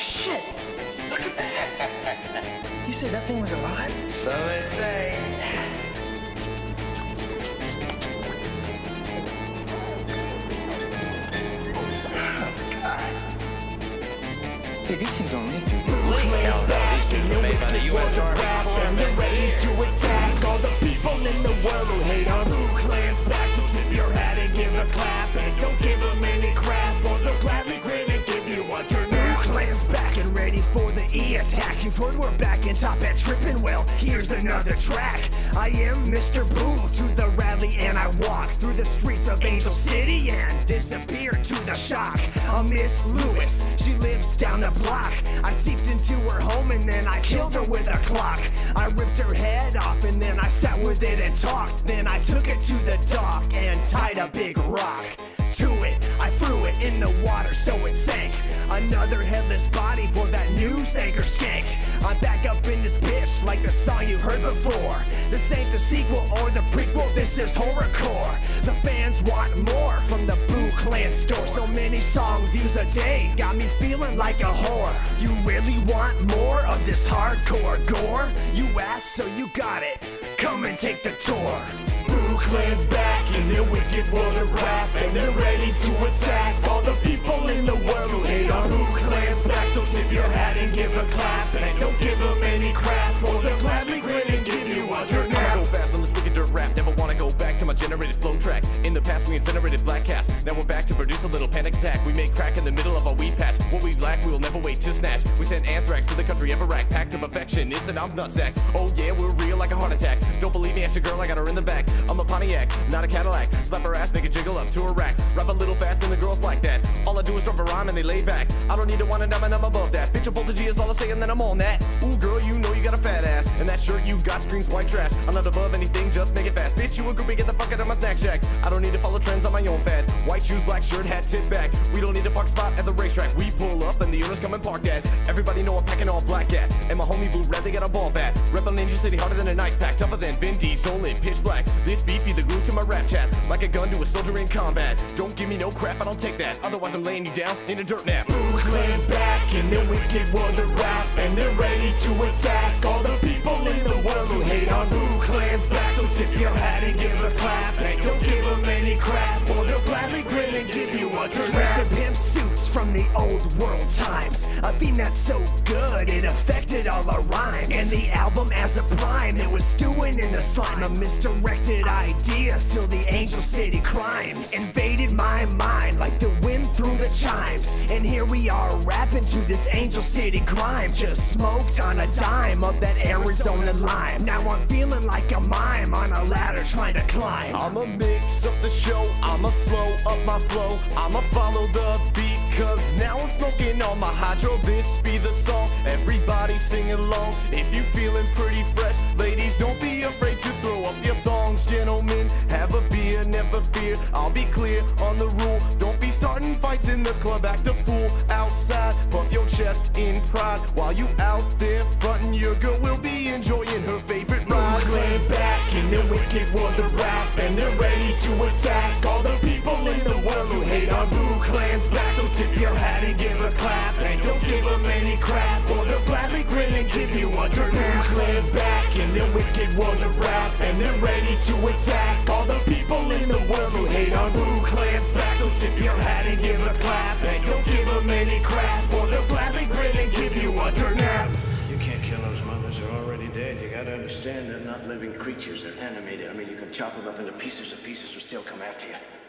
shit! Look at that! You said that thing was alive? So they say. Hey, these things don't need to. Hell no, these things were made by the U.S. Army. And they're ready to attack all the people in the world who hate our Wu Clan's back. So tip your hat and give a clap, and don't give them any crap, or they'll gladly grin and give you a turn. Wu Clan's back and ready for the E-attack. You've heard we're back in top at tripping. Well, here's another track. I am Mr. Boo to the rally, and I walk through the streets of Angel City and disappear to the shock of Miss Lewis. She lives down the block. I seeped into her home and then I killed her with a clock. I ripped her head off and then I sat with it and talked. Then I took it to the dock and tied a big rock to it. I threw it in the water so it sank. Another headless body for that news anchor skank. I'm back up in this bitch like the song you heard before. This ain't the sequel or the prequel, this is horrorcore. The fans want more from the Wu Clan store. So many song views a day got me feeling like a whore. You really want more of this hardcore gore? You asked, so you got it. Come and take the tour. Wu Clan's back in their wicked world of rap, and they're ready to attack all the people in the world who hate our Wu Clan's back. So tip your hat and give a clap, and don't give them any crap, or they'll gladly grin and give you a turn. I'ma go fast on this wicked dirt rap. Never wanna go back to my generated flow track. In the past we incinerated black cast. Now we're back to produce a little panic attack. We make crack in the middle of our weed patch. What we lack we will never wait to snatch. We send anthrax to the country of Iraq. Packed to perfection, it's an arms nutsack. Oh yeah, we're real like a heart attack. Don't believe me, ask your girl, I got her in the back. I'm a Pontiac, not a Cadillac. Slap her ass, make it jiggle up to a rack. Rap a little fast and the girls like that. All I do is drop a rhyme and they lay back. I don't need to want a dime and I'm above that. Bitch, a voltage is all I say and then I'm on that. Ooh girl, you know you got a fat ass, and that shirt you got screams white trash. I'm not above anything, just make it fast. Bitch, you a groupie, get the fuck out of my snack shack. I don't need to follow trends on my own fad. White shoes, black shirt, hat tip back. We don't need a park spot at the racetrack. We pull up and the owners come and park that. Everybody know I'm packing all black at. And my homie Blue Red, they got a ball bat. Rep on Angel City harder than an ice pack. Tougher than Vin Diesel in pitch black. This beat be the glue to my rap chat. Like a gun to a soldier in combat. Don't give me no crap, I don't take that. Otherwise I'm laying you down in a dirt nap. Wu Clan's back in their wicked world of rap, and they're ready to attack all the people in the world who hate on Wu Clan's back. So tip your hat and give a clap, and don't give them any crap, or they'll gladly grin and give you a turn. Twisted pimp suits from the old world times. A theme that's so good it affected all our rhymes. And the album as a prime, it was stewing in the slime. A misdirected idea, still the Angel City crimes invaded my mind like the wind through the chimes. And here we are rapping to this Angel City grime. Just smoked on a dime of that Arizona lime. Now I'm feeling like a mime on a ladder trying to climb. I'ma mix up the show, I'ma slow up my flow, I'ma follow the beat, cause now I'm smoking on my hydro. This be the song, everybody sing along. If you feeling pretty fresh, ladies don't be afraid to throw up your thongs. Gentlemen, have a beer, never fear, I'll be clear on the rule. Don't be starting fights in the club, act a fool outside. Puff your chest in pride, while you out there frontin', your girl will be enjoying her favorite ride. Wu Clan's back in their wicked world of rap, and they're ready to attack all the people in the world who hate on Wu Clan's back. So tip your hat and give a clap, and don't give them any crap, or they'll gladly grin and give you a turn. Wu Clan's back in their wicked world of rap, and they're ready to attack all the people in the world who hate on Wu Clan's back. So tip your hat and give a clap, and don't give them any crap, or they'll gladly grin and give you a turn. You can't kill those mothers, they're already dead. You gotta understand they're not living creatures, they're animated. I mean, you can chop them up into pieces, and pieces will still come after you.